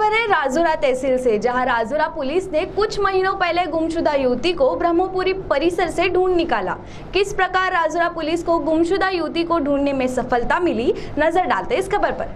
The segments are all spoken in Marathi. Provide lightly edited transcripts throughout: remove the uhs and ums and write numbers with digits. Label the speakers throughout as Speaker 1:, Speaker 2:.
Speaker 1: खबर है राजूरा तहसील से, जहां राजूरा पुलिस ने कुछ महीनों पहले गुमशुदा युवती को ब्रह्मपुरी परिसर से ढूंढ निकाला। किस प्रकार राजूरा पुलिस को गुमशुदा युवती को ढूंढने में सफलता मिली, नजर डालते इस खबर पर।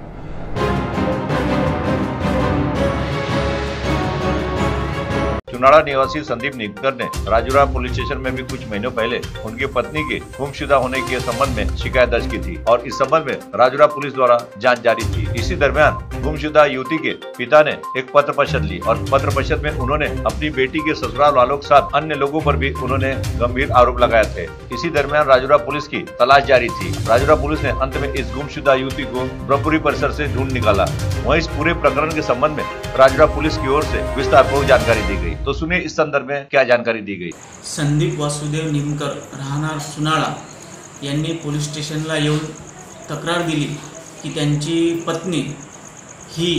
Speaker 2: चुनाड़ा निवासी संदीप निकर ने राजूरा पुलिस स्टेशन में भी कुछ महीनों पहले उनकी पत्नी के गुमशुदा होने के संबंध में शिकायत दर्ज की थी और इस संबंध में राजूरा पुलिस द्वारा जांच जारी थी। इसी दरमियान गुमशुदा युवती के पिता ने एक पत्र परिषद ली और पत्र परिषद में उन्होंने अपनी बेटी के ससुराल वालों के साथ अन्य लोगों पर भी उन्होंने गंभीर आरोप लगाए थे। इसी दरमियान राजूरा पुलिस की तलाश जारी थी। राजूरा पुलिस ने अंत में इस गुमशुदा युवती को ब्रह्मपुरी परिसर से ढूंढ निकाला। वहीं इस पूरे प्रकरण के संबंध में राजूरा पुलिस की ओर से विस्तारपूर्वक जानकारी दी गई। तो सुनिए इस संदर्भ में क्या जानकारी दी गई।
Speaker 3: संदीप वासुदेव निमकर राहणार सुनाळा यांनी पोलीस स्टेशनला येऊन तक्रार दिली की त्यांची पत्नी ही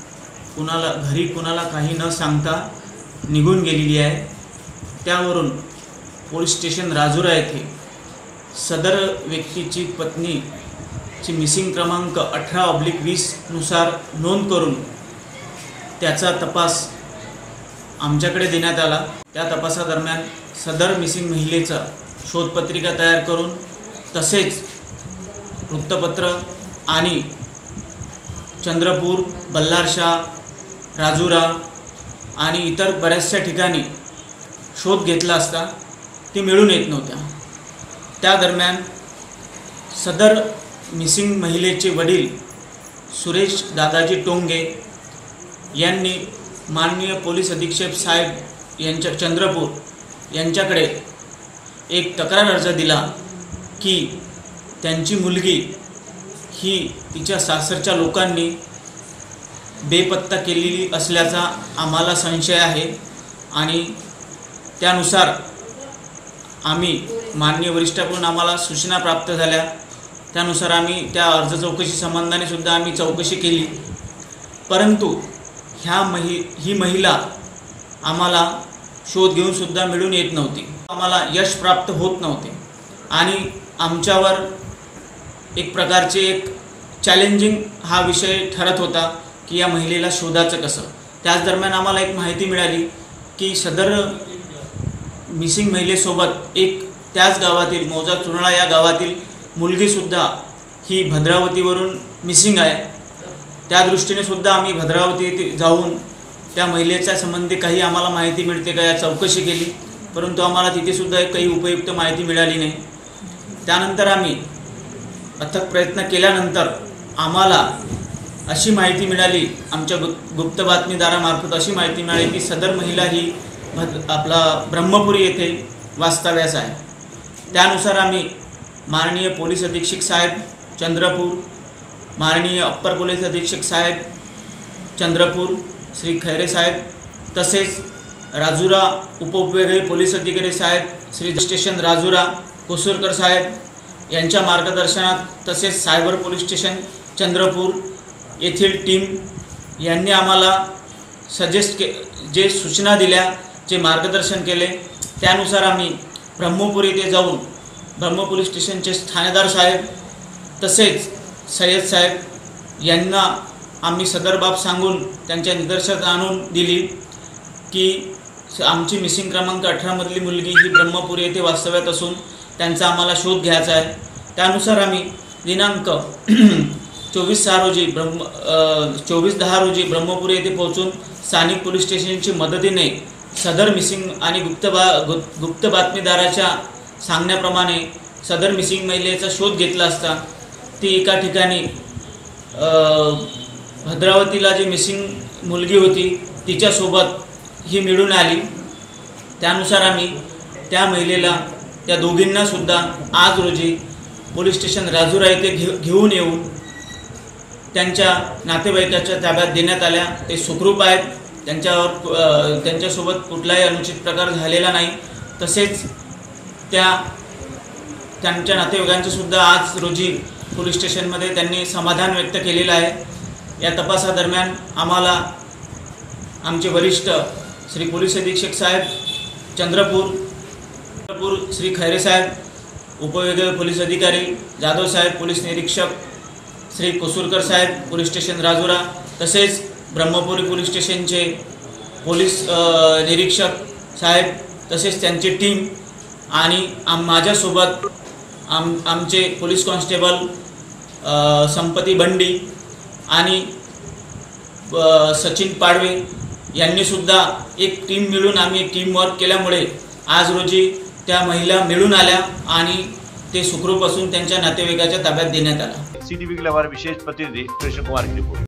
Speaker 3: घरी कुणाला काही न सांगता निघून गेलेली आहे। त्यावरून पोलीस स्टेशन राजूरा येथे सदर व्यक्तीची पत्नीची मिसिंग क्रमांक 18/20 नुसार नोंद करून त्याचा तपास आमच्याकडे देण्यात आला। त्या तपासादरम्यान सदर मिसिंग महिलेचा शोधपत्रिका तयार करून तसेच वृत्तपत्र आणि चंद्रपूर, बल्लारशाह, राजूरा आणि इतर बऱ्याचशा ठिकाणी शोध घेतला असता ती मिळून येत नव्हत्या। त्या दरम्यान सदर मिसिंग महिलेचे वडील सुरेश दादाजी टोंगे यांनी माननीय पोलीस अधीक्षक साहेब यांच्या चंद्रपूर यांच्याकडे एक तक्रार अर्ज दिला की त्यांची मुलगी ही तिच्या सासरच्या लोकांनी बेपत्ता केलेली असल्याचा आम्हाला संशय आहे आणि त्यानुसार आम्ही माननीय वरिष्ठांकडून आम्हाला सूचना प्राप्त झाल्या। त्यानुसार आम्ही त्या अर्ज चौकशी संबंधाने सुद्धा आम्ही चौकशी केली, परंतु ही महिला आम्हाला शोध घेऊन सुद्धा मिळून येत नव्हती। आम्हाला यश प्राप्त होत नव्हते आणि आमच्यावर एक प्रकारचे एक चॅलेंजिंग हा विषय ठरत होता की या महिलेला शोधायचं कसं। त्याच दरम्यान आम्हाला एक माहिती मिळाली की सदर मिसिंग महिलेसोबत एक त्याच गावातील मौजा चुनाळा या गावातील मुलगीसुद्धा ही भद्रावतीवरून मिसिंग आहे। त्या दृष्टीने सुद्धा आम्ही भद्रावती येथे जाऊन त्या महिलेच्या संबंधी काही आम्हाला माहिती मिळते का या चौकशी केली, परंतु आम्हाला तिथे सुद्धा काही उपयुक्त माहिती मिळाली नाही। त्यानंतर आम्ही अथक प्रयत्न केल्यानंतर आम्हाला अशी माहिती मिळाली, आमच्या गुप्त बातमीदारामार्फत अशी माहिती मिळाली की सदर महिला ही आपला ब्रह्मपुरी येथे वास्तव्यास आहे। त्यानुसार आम्ही माननीय पोलीस अधीक्षक साहेब चंद्रपूर, माननीय अप्पर पोलीस अधीक्षक साहेब चंद्रपूर श्री खैरे साहेब, तसेच राजूरा उपविभागीय पोलीस अधिकारी साहेब श्री स्टेशन राजूरा कोसुरकर साहेब यांच्या मार्गदर्शनात, तसेच सायबर पोलीस स्टेशन चंद्रपूर येथील टीम यांनी आम्हाला जे सूचना दिल्या, जे मार्गदर्शन केले, त्यानुसार आम्ही ब्रह्मपुरी येथे जाऊन ब्रह्म पोलीस स्टेशनचे ठाणेदार साहेब तसेच सय्यद साहेब यांना आम्ही सदर बाब सांगून त्यांच्या निदर्शनास आणून दिली की आमची मिसिंग क्रमांक 18 मधली मुलगी ही ब्रह्मपुरी येथे वास्तव्यात असून त्यांचा आम्हाला शोध घ्यायचा आहे। त्यानुसार आम्ही दिनांक 24/10 रोजी ब्रह्मपुरी येथे पोहोचून स्थानिक पोलीस स्टेशनची मदतीने सदर मिसिंग आणि गुप्त बातमीदाराच्या सांगण्याप्रमाणे सदर मिसिंग महिलेचा शोध घेतला असता ती एका ठिकाणी भद्रावतीला जी मिसिंग मुलगी होती तिच्यासोबत ही मिळून आली। त्यानुसार आम्ही त्या महिलेला, त्या दोघींना सुद्धा आज रोजी पोलीस स्टेशन राजूरा येथे घेऊन येऊन त्यांच्या नातेवाईकाच्या ताब्यात देण्यात आल्या। ते सुखरूप आहेत, त्यांच्यासोबत कुठलाही अनुचित प्रकार झालेला नाही। तसेच त्यांच्या नातेवाईकांचे सुद्धा आज रोजी पोलीस स्टेशनमध्ये त्यांनी समाधान व्यक्त केलेलं आहे। या तपासादरम्यान आम्हाला आमचे वरिष्ठ श्री पोलीस अधीक्षक साहेब चंद्रपूर श्री खैरे साहेब, उपविभागीय पोलीस अधिकारी जाधव साहेब, पोलीस निरीक्षक श्री कोसुरकर साहेब पोलीस स्टेशन राजूरा, तसेच ब्रह्मपुरी पोलीस स्टेशनचे पोलीस निरीक्षक साहेब तसेच त्यांची टीम आणि माझ्यासोबत आमचे पोलीस कॉन्स्टेबल संपती बंडी आणि सचिन पाडवे यांनी सुद्धा एक टीम मिळून आम्ही टीमवर्क केल्यामुळे आज रोजी त्या महिला मिळून आल्या आणि ते सुखरूप असून त्यांच्या नातेवाईकाच्या ताब्यात देण्यात आला।
Speaker 2: CTV के लिए हमारे विशेष प्रतिनिधि कृष्ण कुमार की रिपोर्ट।